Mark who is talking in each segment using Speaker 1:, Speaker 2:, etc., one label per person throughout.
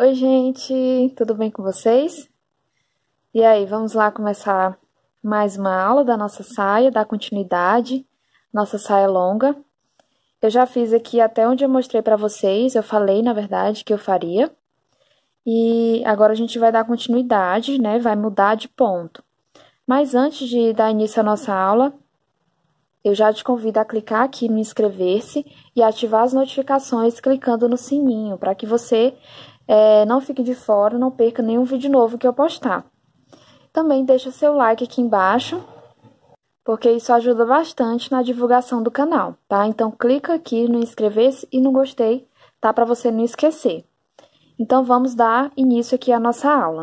Speaker 1: Oi, gente, tudo bem com vocês? E aí, vamos lá começar mais uma aula da nossa saia, dar continuidade, nossa saia longa. Eu já fiz aqui até onde eu mostrei para vocês, eu falei, na verdade, que eu faria. E agora a gente vai dar continuidade, né? Vai mudar de ponto. Mas antes de dar início à nossa aula, eu já te convido a clicar aqui no inscrever-se e ativar as notificações clicando no sininho, para que você não fique de fora, não perca nenhum vídeo novo que eu postar. Também deixa seu like aqui embaixo, porque isso ajuda bastante na divulgação do canal, tá? Então, clica aqui no inscrever-se e no gostei, tá? Para você não esquecer. Então, vamos dar início aqui à nossa aula.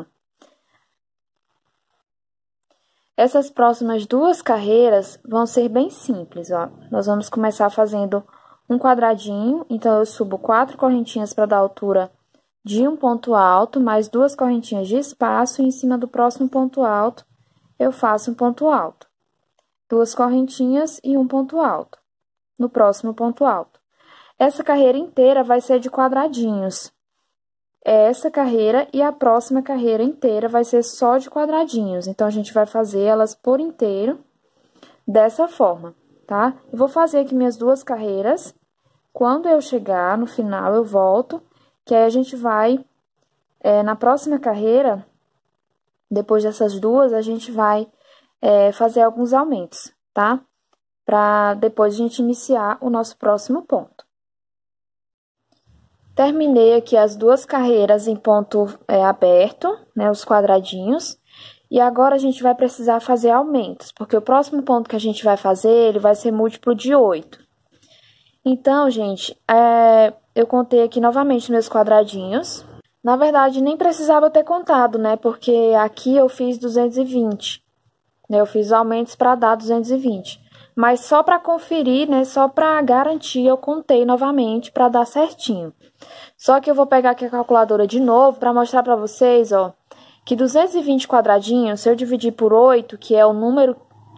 Speaker 1: Essas próximas duas carreiras vão ser bem simples, ó. Nós vamos começar fazendo um quadradinho, então eu subo 4 correntinhas para dar altura de um ponto alto, mais 2 correntinhas de espaço, e em cima do próximo ponto alto, eu faço um ponto alto. 2 correntinhas e um ponto alto, no próximo ponto alto. Essa carreira inteira vai ser de quadradinhos. Essa carreira e a próxima carreira inteira vai ser só de quadradinhos. Então, a gente vai fazer elas por inteiro, dessa forma, tá? Eu vou fazer aqui minhas duas carreiras. Quando eu chegar no final, eu volto, que aí a gente vai, na próxima carreira, depois dessas duas, a gente vai fazer alguns aumentos, tá? Pra depois a gente iniciar o nosso próximo ponto. Terminei aqui as duas carreiras em ponto aberto, né, os quadradinhos. E agora a gente vai precisar fazer aumentos, porque o próximo ponto que a gente vai fazer, ele vai ser múltiplo de 8. Então, gente, eu contei aqui novamente meus quadradinhos. Na verdade, nem precisava ter contado, né, porque aqui eu fiz 220. Né, eu fiz aumentos para dar 220. Mas só para conferir, né, só para garantir, eu contei novamente para dar certinho. Só que eu vou pegar aqui a calculadora de novo para mostrar para vocês, ó, que 220 quadradinhos, se eu dividir por 8, que é o número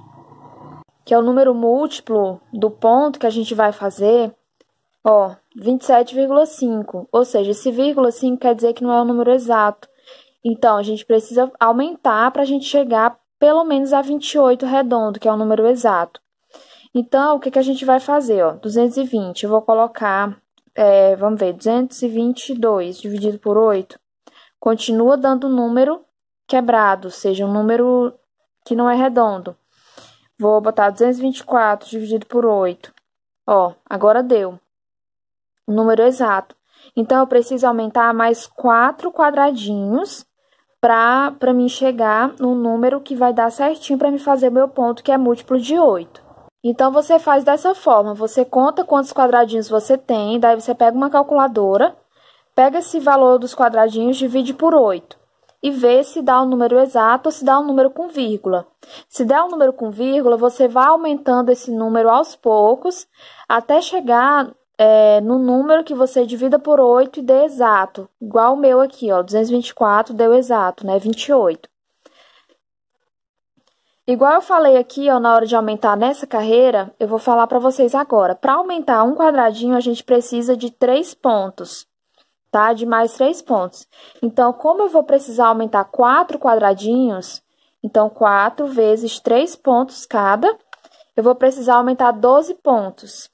Speaker 1: múltiplo do ponto que a gente vai fazer, ó, 27,5. Ou seja, esse vírgula 5 quer dizer que não é o número exato. Então, a gente precisa aumentar para a gente chegar pelo menos a 28 redondo, que é o número exato. Então, o que a gente vai fazer, ó, 220, eu vou colocar... vamos ver, 222 dividido por 8, continua dando número quebrado, ou seja, um número que não é redondo. Vou botar 224 dividido por 8. Ó, agora deu o número exato. Então, eu preciso aumentar mais 4 quadradinhos para mim chegar no número que vai dar certinho para me fazer meu ponto, que é múltiplo de 8. Então, você faz dessa forma, você conta quantos quadradinhos você tem, daí você pega uma calculadora, pega esse valor dos quadradinhos, divide por 8 e vê se dá um número exato ou se dá um número com vírgula. Se der um número com vírgula, você vai aumentando esse número aos poucos, até chegar no número que você divida por 8 e dê exato, igual o meu aqui, ó, 224 deu exato, né, 28. Igual eu falei aqui, ó, na hora de aumentar nessa carreira, eu vou falar para vocês agora. Para aumentar um quadradinho, a gente precisa de 3 pontos, tá? De mais 3 pontos. Então, como eu vou precisar aumentar 4 quadradinhos, então 4 vezes 3 pontos cada, eu vou precisar aumentar 12 pontos.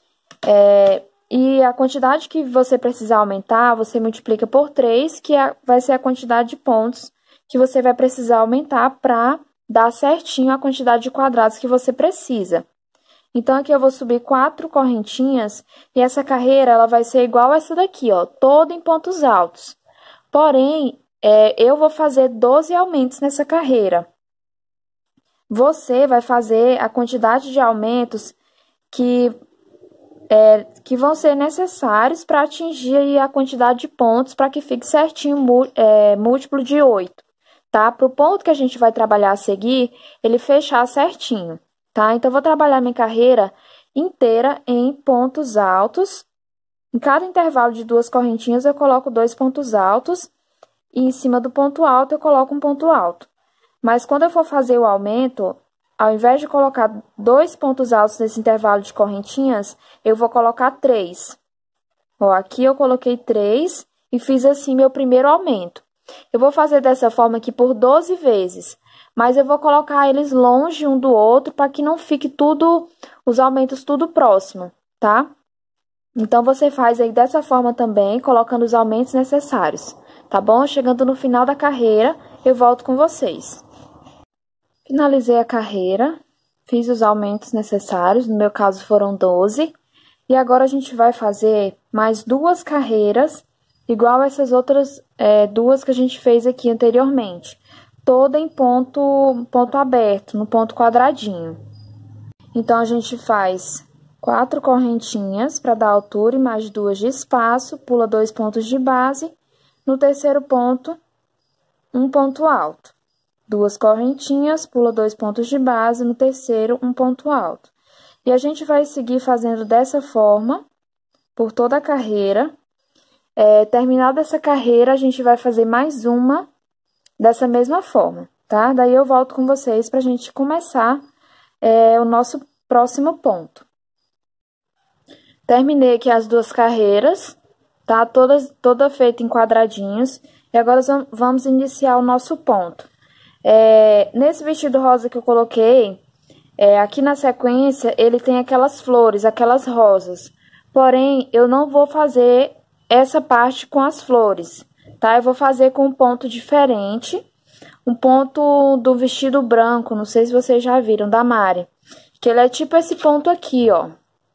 Speaker 1: E a quantidade que você precisar aumentar, você multiplica por 3, que vai ser a quantidade de pontos que você vai precisar aumentar para dá certinho a quantidade de quadrados que você precisa. Então, aqui eu vou subir 4 correntinhas e essa carreira ela vai ser igual essa daqui, ó, toda em pontos altos. Porém, eu vou fazer 12 aumentos nessa carreira. Você vai fazer a quantidade de aumentos que vão ser necessários para atingir aí a quantidade de pontos para que fique certinho múltiplo de 8. Tá? Para o ponto que a gente vai trabalhar a seguir, ele fechar certinho, tá? Então, eu vou trabalhar minha carreira inteira em pontos altos. Em cada intervalo de 2 correntinhas, eu coloco 2 pontos altos. E em cima do ponto alto, eu coloco um ponto alto. Mas, quando eu for fazer o aumento, ao invés de colocar 2 pontos altos nesse intervalo de correntinhas, eu vou colocar 3. Ó, aqui eu coloquei 3 e fiz assim meu primeiro aumento. Eu vou fazer dessa forma aqui por 12 vezes, mas eu vou colocar eles longe um do outro para que não fique tudo, os aumentos tudo próximo, tá? Então, você faz aí dessa forma também, colocando os aumentos necessários, tá bom? Chegando no final da carreira, eu volto com vocês. Finalizei a carreira, fiz os aumentos necessários, no meu caso foram 12. E agora a gente vai fazer mais 2 carreiras, igual essas outras duas que a gente fez aqui anteriormente. Toda em ponto aberto, no ponto quadradinho. Então, a gente faz 4 correntinhas para dar altura e mais 2 de espaço, pula 2 pontos de base. No terceiro ponto, um ponto alto. 2 correntinhas, pula 2 pontos de base, no terceiro, um ponto alto. E a gente vai seguir fazendo dessa forma, por toda a carreira. Terminada essa carreira, a gente vai fazer mais uma dessa mesma forma, tá? Daí eu volto com vocês pra gente começar o nosso próximo ponto. Terminei aqui as 2 carreiras, tá? Toda feita em quadradinhos. E agora vamos iniciar o nosso ponto. Nesse vestido rosa que eu coloquei, aqui na sequência, ele tem aquelas flores, aquelas rosas. Porém, eu não vou fazer essa parte com as flores, tá? Eu vou fazer com um ponto diferente, um ponto do vestido branco, não sei se vocês já viram, da Mari. Que ele é tipo esse ponto aqui, ó.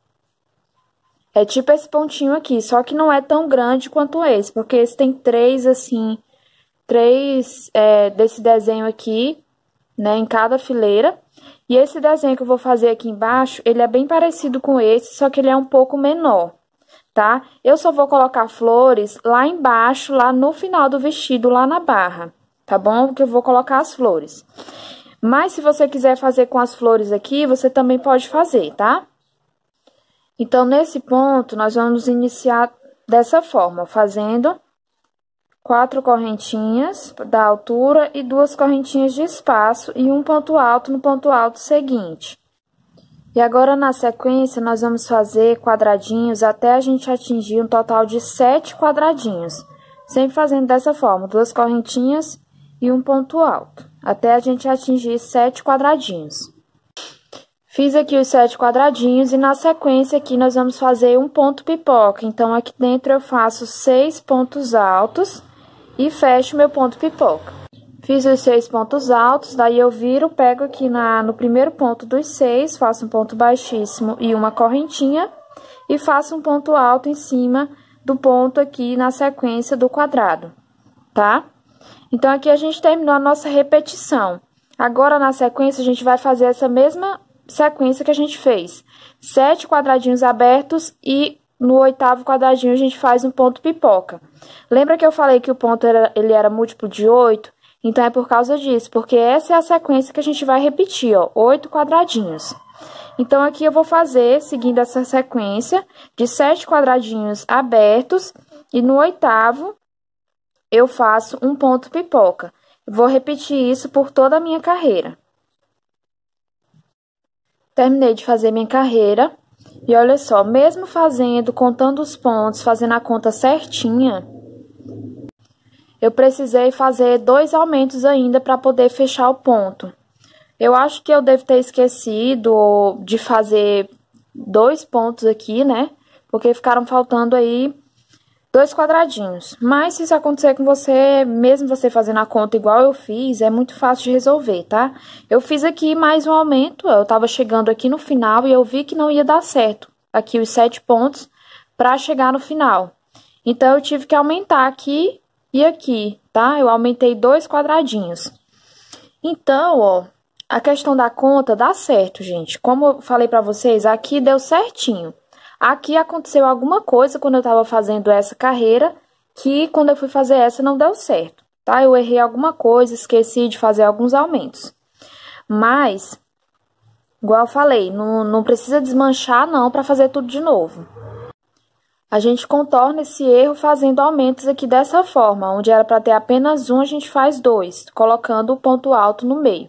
Speaker 1: É tipo esse pontinho aqui, só que não é tão grande quanto esse, porque esse tem 3, assim, 3 desse desenho aqui, né, em cada fileira. E esse desenho que eu vou fazer aqui embaixo, ele é bem parecido com esse, só que ele é um pouco menor, tá? Eu só vou colocar flores lá embaixo, lá no final do vestido, lá na barra, tá bom? Porque eu vou colocar as flores. Mas se você quiser fazer com as flores aqui, você também pode fazer, tá? Então, nesse ponto, nós vamos iniciar dessa forma, fazendo 4 correntinhas da altura e 2 correntinhas de espaço e um ponto alto no ponto alto seguinte. E agora, na sequência, nós vamos fazer quadradinhos até a gente atingir um total de 7 quadradinhos. Sempre fazendo dessa forma, 2 correntinhas e um ponto alto, até a gente atingir 7 quadradinhos. Fiz aqui os 7 quadradinhos e na sequência aqui nós vamos fazer um ponto pipoca. Então, aqui dentro eu faço 6 pontos altos e fecho meu ponto pipoca. Fiz os 6 pontos altos, daí eu viro, pego aqui no primeiro ponto dos 6, faço um ponto baixíssimo e uma correntinha e faço um ponto alto em cima do ponto aqui na sequência do quadrado, tá? Então, aqui a gente terminou a nossa repetição. Agora, na sequência, a gente vai fazer essa mesma sequência que a gente fez. 7 quadradinhos abertos e no 8º quadradinho a gente faz um ponto pipoca. Lembra que eu falei que o ponto ele era múltiplo de 8? Então, é por causa disso, porque essa é a sequência que a gente vai repetir, ó, 8 quadradinhos. Então, aqui eu vou fazer, seguindo essa sequência, de 7 quadradinhos abertos e no 8º eu faço um ponto pipoca. Vou repetir isso por toda a minha carreira. Terminei de fazer minha carreira e olha só, mesmo contando os pontos, fazendo a conta certinha, eu precisei fazer 2 aumentos ainda para poder fechar o ponto. Eu acho que eu devo ter esquecido de fazer 2 pontos aqui, né? Porque ficaram faltando aí 2 quadradinhos. Mas se isso acontecer com você, mesmo você fazendo a conta igual eu fiz, é muito fácil de resolver, tá? Eu fiz aqui mais um aumento, eu tava chegando aqui no final e eu vi que não ia dar certo. Aqui os 7 pontos para chegar no final. Então, eu tive que aumentar aqui e aqui, tá? Eu aumentei 2 quadradinhos. Então, ó, a questão da conta dá certo, gente. Como eu falei pra vocês, aqui deu certinho. Aqui aconteceu alguma coisa quando eu tava fazendo essa carreira, que quando eu fui fazer essa não deu certo, tá? Eu errei alguma coisa, esqueci de fazer alguns aumentos. Mas, igual eu falei, não precisa desmanchar não pra fazer tudo de novo. A gente contorna esse erro fazendo aumentos aqui dessa forma, onde era para ter apenas um, a gente faz 2, colocando o ponto alto no meio.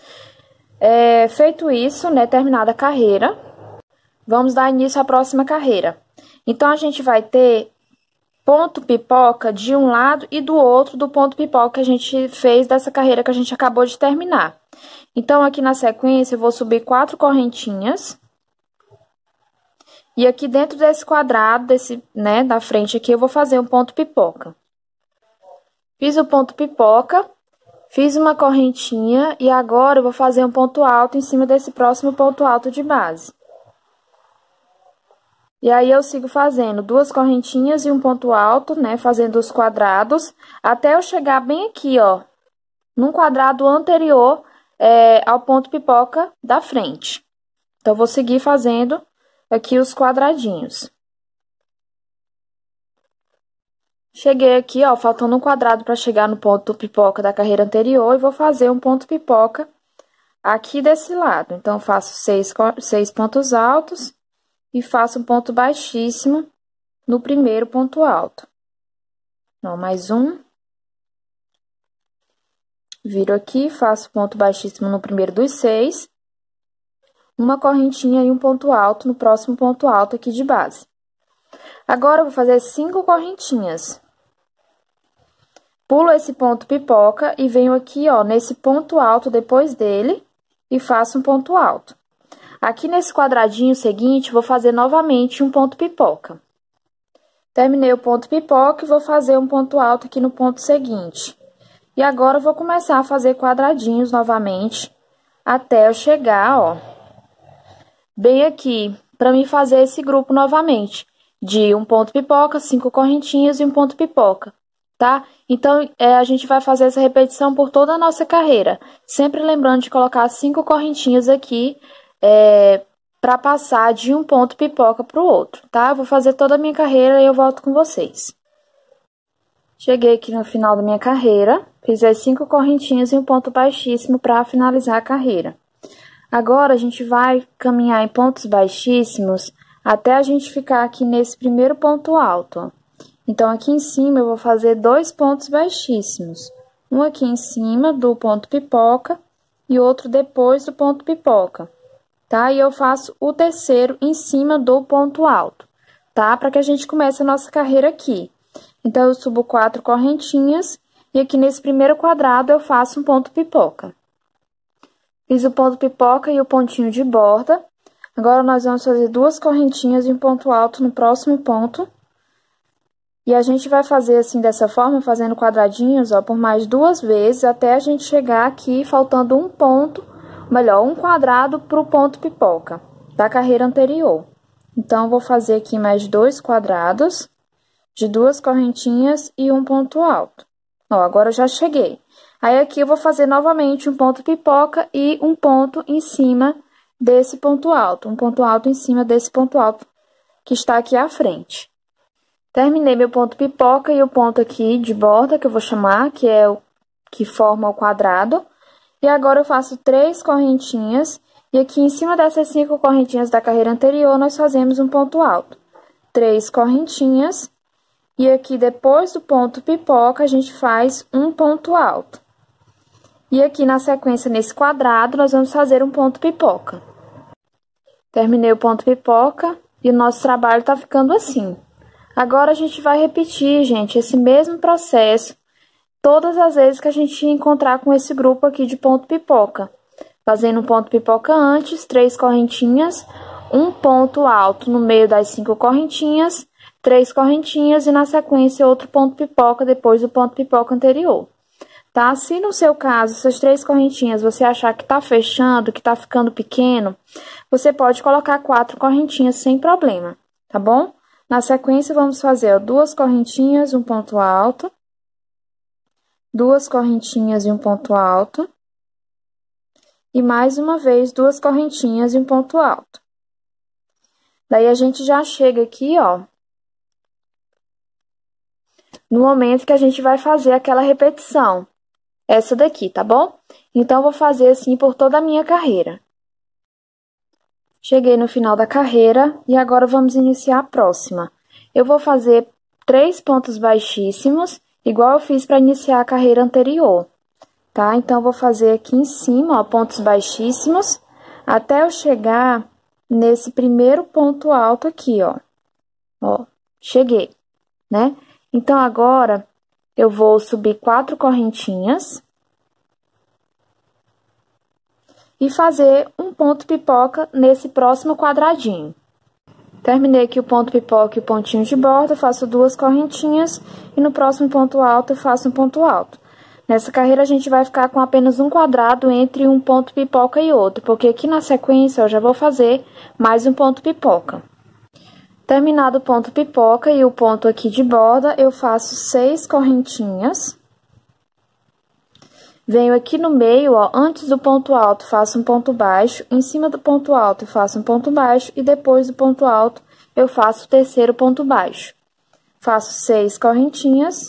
Speaker 1: Feito isso, né, terminada a carreira, vamos dar início à próxima carreira. Então, a gente vai ter ponto pipoca de um lado e do outro do ponto pipoca que a gente fez dessa carreira que a gente acabou de terminar. Então, aqui na sequência, eu vou subir 4 correntinhas. E aqui dentro desse quadrado, né, da frente aqui, eu vou fazer um ponto pipoca. Fiz o ponto pipoca, fiz uma correntinha e agora eu vou fazer um ponto alto em cima desse próximo ponto alto de base. E aí, eu sigo fazendo 2 correntinhas e um ponto alto, né, fazendo os quadrados, até eu chegar bem aqui, ó, num quadrado anterior ao ponto pipoca da frente. Então, eu vou seguir fazendo aqui os quadradinhos. Cheguei aqui, ó, faltando um quadrado para chegar no ponto pipoca da carreira anterior e vou fazer um ponto pipoca aqui desse lado. Então, faço 6 pontos altos e faço um ponto baixíssimo no primeiro ponto alto. Ó, mais um. Viro aqui, faço ponto baixíssimo no primeiro dos 6. Uma correntinha e um ponto alto no próximo ponto alto aqui de base. Agora, eu vou fazer 5 correntinhas. Pulo esse ponto pipoca e venho aqui, ó, nesse ponto alto depois dele e faço um ponto alto. Aqui nesse quadradinho seguinte, vou fazer novamente um ponto pipoca. Terminei o ponto pipoca e vou fazer um ponto alto aqui no ponto seguinte. E agora, eu vou começar a fazer quadradinhos novamente até eu chegar, ó, bem aqui, para mim fazer esse grupo novamente, de um ponto pipoca, 5 correntinhas e um ponto pipoca, tá? Então, a gente vai fazer essa repetição por toda a nossa carreira, sempre lembrando de colocar 5 correntinhas aqui, para passar de um ponto pipoca para o outro, tá? Eu vou fazer toda a minha carreira e eu volto com vocês. Cheguei aqui no final da minha carreira, fiz as 5 correntinhas e um ponto baixíssimo para finalizar a carreira. Agora, a gente vai caminhar em pontos baixíssimos até a gente ficar aqui nesse primeiro ponto alto, ó. Então, aqui em cima, eu vou fazer 2 pontos baixíssimos. Um aqui em cima do ponto pipoca e outro depois do ponto pipoca, tá? E eu faço o terceiro em cima do ponto alto, tá? Para que a gente comece a nossa carreira aqui. Então, eu subo 4 correntinhas e aqui nesse primeiro quadrado eu faço um ponto pipoca. Fiz o ponto pipoca e o pontinho de borda. Agora, nós vamos fazer 2 correntinhas e um ponto alto no próximo ponto. E a gente vai fazer assim, dessa forma, fazendo quadradinhos, ó, por mais 2 vezes, até a gente chegar aqui, faltando um ponto, melhor, um quadrado para o ponto pipoca da carreira anterior. Então, vou fazer aqui mais 2 quadrados de 2 correntinhas e um ponto alto. Ó, agora eu já cheguei. Aí, aqui eu vou fazer novamente um ponto pipoca e um ponto em cima desse ponto alto. Um ponto alto em cima desse ponto alto que está aqui à frente. Terminei meu ponto pipoca e o ponto aqui de borda, que eu vou chamar, que é o que forma o quadrado. E agora, eu faço 3 correntinhas. E aqui em cima dessas 5 correntinhas da carreira anterior, nós fazemos um ponto alto. 3 correntinhas. E aqui, depois do ponto pipoca, a gente faz um ponto alto. E aqui, na sequência, nesse quadrado, nós vamos fazer um ponto pipoca. Terminei o ponto pipoca e o nosso trabalho tá ficando assim. Agora, a gente vai repetir, gente, esse mesmo processo todas as vezes que a gente encontrar com esse grupo aqui de ponto pipoca. Fazendo um ponto pipoca antes, 3 correntinhas, um ponto alto no meio das 5 correntinhas, 3 correntinhas e, na sequência, outro ponto pipoca depois do ponto pipoca anterior. Tá? Se no seu caso, essas 3 correntinhas, você achar que tá fechando, que tá ficando pequeno, você pode colocar 4 correntinhas sem problema, tá bom? Na sequência, vamos fazer, ó, 2 correntinhas, um ponto alto, 2 correntinhas e um ponto alto, e mais uma vez, 2 correntinhas e um ponto alto. Daí, a gente já chega aqui, ó, no momento que a gente vai fazer aquela repetição, essa daqui, tá bom? Então, eu vou fazer assim por toda a minha carreira. Cheguei no final da carreira e agora vamos iniciar a próxima. Eu vou fazer 3 pontos baixíssimos, igual eu fiz para iniciar a carreira anterior, tá? Então, eu vou fazer aqui em cima, ó, pontos baixíssimos, até eu chegar nesse primeiro ponto alto aqui, ó. Ó, cheguei, né? Então, agora, eu vou subir 4 correntinhas e fazer um ponto pipoca nesse próximo quadradinho. Terminei aqui o ponto pipoca e o pontinho de borda, faço 2 correntinhas e no próximo ponto alto eu faço um ponto alto. Nessa carreira a gente vai ficar com apenas um quadrado entre um ponto pipoca e outro, porque aqui na sequência eu já vou fazer mais um ponto pipoca. Terminado o ponto pipoca e o ponto aqui de borda, eu faço 6 correntinhas. Venho aqui no meio, ó, antes do ponto alto, faço um ponto baixo, em cima do ponto alto eu faço um ponto baixo e depois do ponto alto eu faço o terceiro ponto baixo. Faço 6 correntinhas,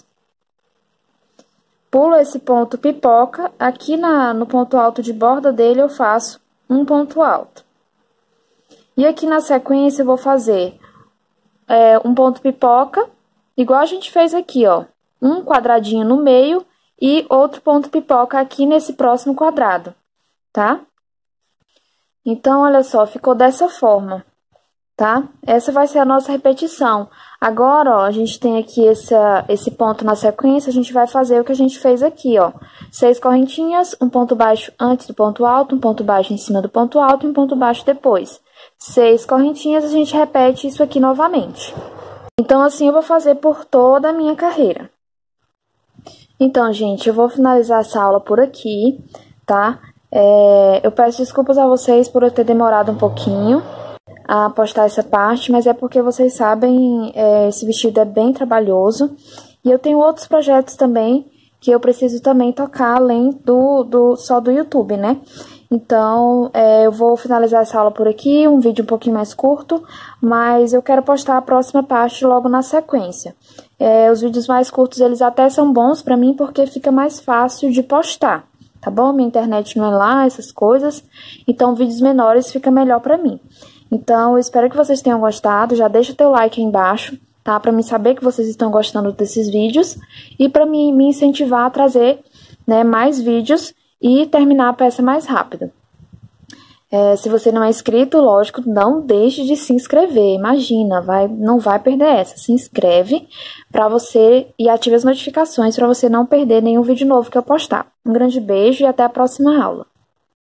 Speaker 1: pulo esse ponto pipoca, aqui no ponto alto de borda dele eu faço um ponto alto. E aqui na sequência eu vou fazer um ponto pipoca, igual a gente fez aqui, ó, um quadradinho no meio e outro ponto pipoca aqui nesse próximo quadrado, tá? Então, olha só, ficou dessa forma, tá? Essa vai ser a nossa repetição. Agora, ó, a gente tem aqui esse ponto na sequência, a gente vai fazer o que a gente fez aqui, ó. 6 correntinhas, um ponto baixo antes do ponto alto, um ponto baixo em cima do ponto alto e um ponto baixo depois. 6 correntinhas, a gente repete isso aqui novamente. Então, assim eu vou fazer por toda a minha carreira. Então, gente, eu vou finalizar essa aula por aqui, tá? Eu peço desculpas a vocês por eu ter demorado um pouquinho a postar essa parte, mas é porque vocês sabem, esse vestido é bem trabalhoso. E eu tenho outros projetos também que eu preciso também tocar, além só do YouTube, né? Então, eu vou finalizar essa aula por aqui, um vídeo um pouquinho mais curto, mas eu quero postar a próxima parte logo na sequência. Os vídeos mais curtos, eles até são bons pra mim, porque fica mais fácil de postar, tá bom? Minha internet não é lá, essas coisas, então vídeos menores fica melhor pra mim. Então, eu espero que vocês tenham gostado, já deixa teu like aí embaixo, tá? Pra mim saber que vocês estão gostando desses vídeos e pra me incentivar a trazer, né, mais vídeos e terminar a peça mais rápido. Se você não é inscrito, lógico, não deixe de se inscrever. Imagina, não vai perder essa. Se inscreve para você e ative as notificações para você não perder nenhum vídeo novo que eu postar. Um grande beijo e até a próxima aula.